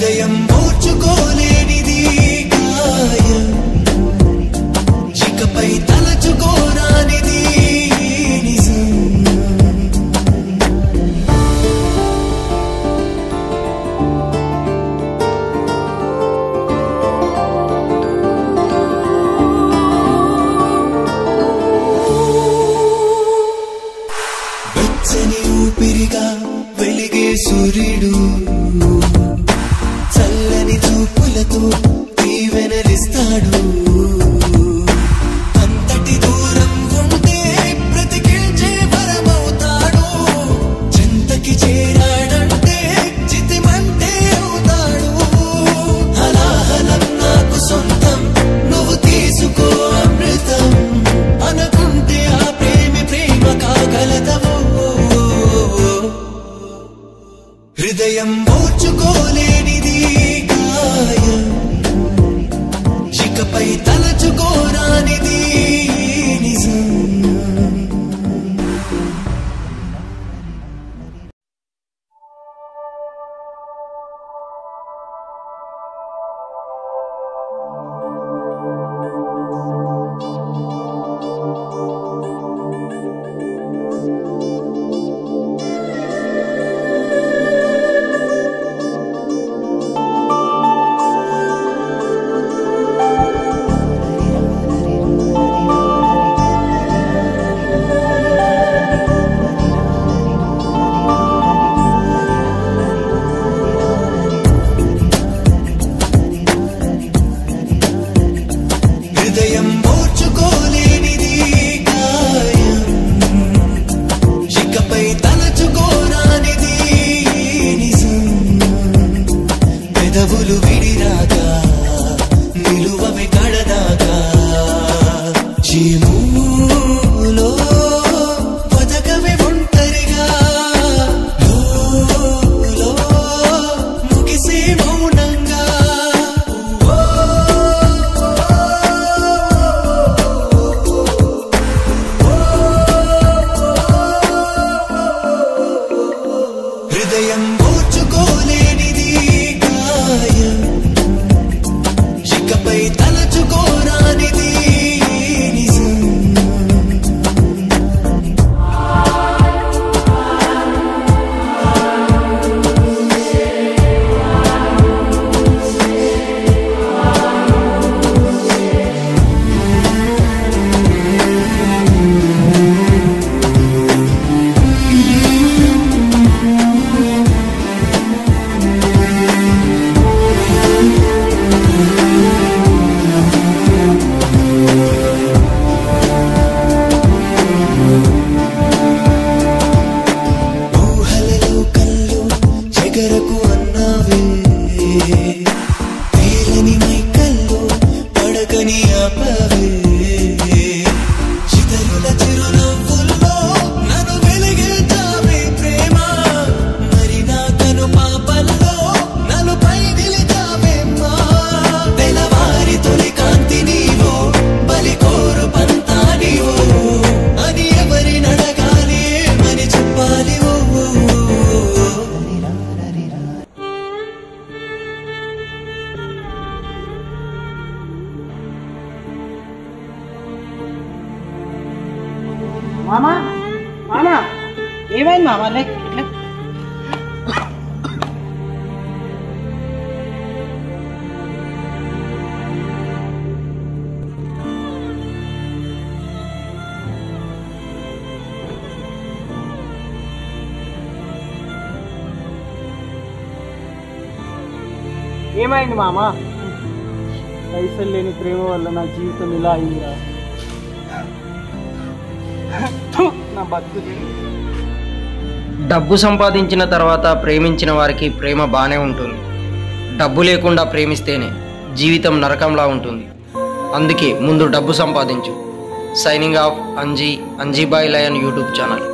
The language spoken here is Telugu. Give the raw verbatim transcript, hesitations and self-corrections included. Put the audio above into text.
హృదయం ఓర్చుకోలేనిది గాయం ఇకపై తలచుకోరానిది నిజం వెచ్చని ఊపిరిగా వెలిగే సూర్యుడు చల్లని చూపులతో దీవెనలిస్తాడు అంతటి దూరం ఉంటే బ్రతికించే వరమవుతాడు చెంతకి చేరాడంటే చితిమంటే అవుతాడు హలాహలం నాకు సొంతం నువ్వు తీసుకో అమృతం అనుకుంటే ఆ ప్రేమి ప్రేమ కాగలదవో హృదయం ఓర్చుకోలేనిది గాయం ఇకపై తలచుకోరానిది నిజం హృదయం ఓర్చుకోలేనిది గాయం ఇకపై తలచుకోరానిది నిజం పెదవులు విడిరాగా నిలువవి కడదాగా జీములో బతకవే ఒంటరిగా లోలో ముగిసే మౌనంగా హృదయం ఓర్చుకోలేనిది గాయం ఇకపై తలచుకోరానిది నిజం ఊహలలో కళ్ళు చెగరకు అన్నావే తేలని మైకల్లో పడకని ఆపవే చితరుల చిరునవ్వుల్లో నన్ను వెలిగించావే ప్రేమ మరి నా కను పాపల్లో నన్ను పై నిలిచావే మా తెలవారి తొలి కాంతి నీవో బలి కోరు పంతా నీవో అని ఎవరి నడగాలి ఏమని చెప్పాలి ఓ మామా మామా ఏమైంది మామా లైక్ ఇట్లా ఏమైంది మామా పైసలు లేని ప్రేమ వల్ల నా జీవితం ఇలా అయిందిరా నా బతుకు డబ్బు సంపాదించిన తర్వాత ప్రేమించిన వారికి ప్రేమ బానే ఉంటుంది. డబ్బు లేకుండా ప్రేమిస్తేనే జీవితం నరకంలా ఉంటుంది. అందుకే ముందు డబ్బు సంపాదించు. Signing off Anji Anjibhai lion YouTube channel.